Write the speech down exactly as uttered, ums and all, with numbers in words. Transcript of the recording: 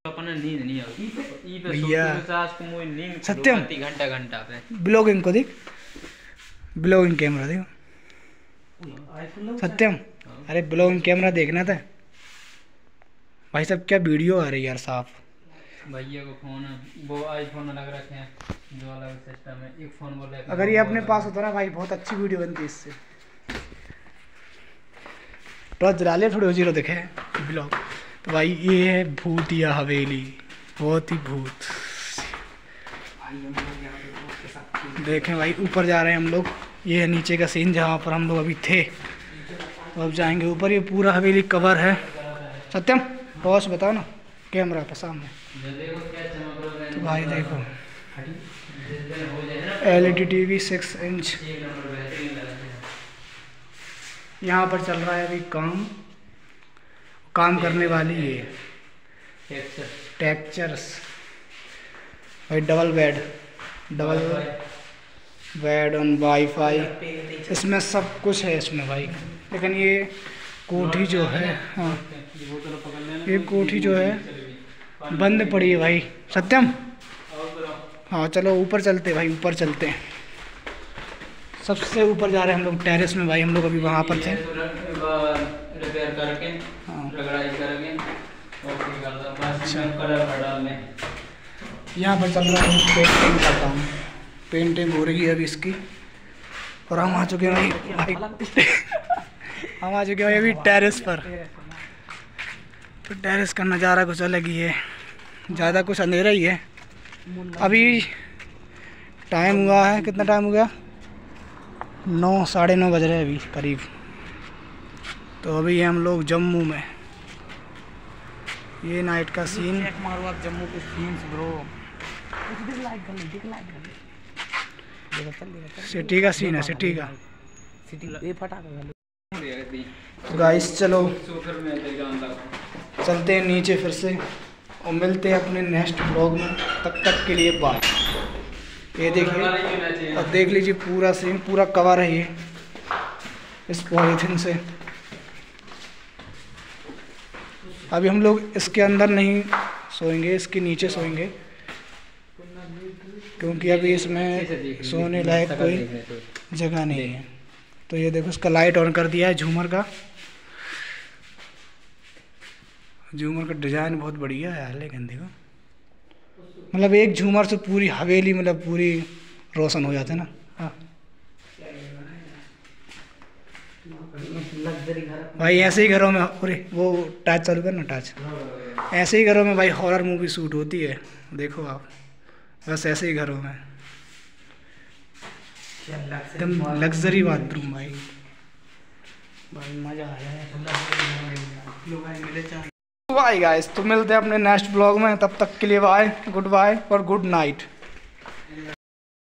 अपने नींद नहीं आती ई पे भैया को मोई नींद सत्यम घंटा घंटा पे ब्लॉगिंग को देख, ब्लॉगिंग कैमरा देखो सत्यम। अरे ब्लॉगिंग कैमरा देखना था भाई साहब, क्या वीडियो आ रही है यार साफ। भैया को फोन वो आईफोन अलग रखे हैं, जो अलग सिस्टम है, एक फोन बोले अगर ये अपने पास होता ना भाई बहुत अच्छी वीडियो बनती इससे। टॉर्च जला ले थोड़ी जीरो दिखे ब्लॉग। तो भाई ये है भूतिया हवेली, बहुत ही भूत। देखें भाई ऊपर जा रहे हैं हम लोग, ये है नीचे का सीन जहाँ पर हम लोग अभी थे। तो अब जाएंगे ऊपर, ये पूरा हवेली कवर है। सत्यम टॉर्च बताओ ना कैमरा पे सामने। तो भाई देखो L E D T V six inch, यहाँ पर चल रहा है अभी काम काम करने वाली है टेक्चर्स भाई। Double bed double bed on wifi, इसमें सब कुछ है इसमें भाई। लेकिन ये कोठी जो है, हाँ ये कोठी जो है बंद पड़ी है भाई। सत्यम हाँ चलो ऊपर चलते भाई, ऊपर चलते हैं। सबसे ऊपर जा रहे हैं हम लोग टेरेस में भाई। हम लोग अभी वहाँ पर थे, रिपेयर करके हाँ रगड़ाई करके अच्छा कलर डालने। यहाँ पर चल रहा है पेंटिंग का काम, पेंटिंग हो रही है अभी इसकी। और हम आ चुके हैं भाई, भाई हम आ चुके हैं भाई अभी टेरेस पर। तो टेरेस का नज़ारा कुछ अलग ही है, ज़्यादा कुछ अंधेरा ही है। अभी टाइम हुआ है, कितना टाइम हो गया, नौ साढ़े नौ बज रहे हैं अभी करीब। तो अभी हम लोग जम्मू में, ये नाइट का सीन। मारो आप जम्मू के सीन्स ब्रो, सिटी का सीन है, सिटी का। गाइस चलो चलते हैं नीचे फिर से और मिलते हैं अपने नेक्स्ट ब्लॉग में। तब तक के लिए बाय। ये देखिए और देख लीजिए पूरा सीन पूरा कवर है ये इस पॉलीथीन से। अभी हम लोग इसके अंदर नहीं सोएंगे, इसके नीचे सोएंगे, क्योंकि अभी इसमें सोने लायक कोई जगह नहीं है। तो ये देखो इसका लाइट ऑन कर दिया है झूमर का। झूमर का डिज़ाइन बहुत बढ़िया है यार, लेकिन देखो मतलब एक झूमर से पूरी हवेली मतलब पूरी रोशन हो जाते ना। हाँ भाई ऐसे ही घरों में, अरे वो टच चालू कर ना टच, ऐसे ही घरों में भाई हॉरर मूवी शूट होती है। देखो आप बस ऐसे ही घरों में एकदम लग्जरी बाथरूम भाई, भाई मज़ा आ रहा है। बाय गाइस, तो मिलते हैं अपने नेक्स्ट ब्लॉग में। तब तक के लिए बाय, गुड बाय और गुड नाइट।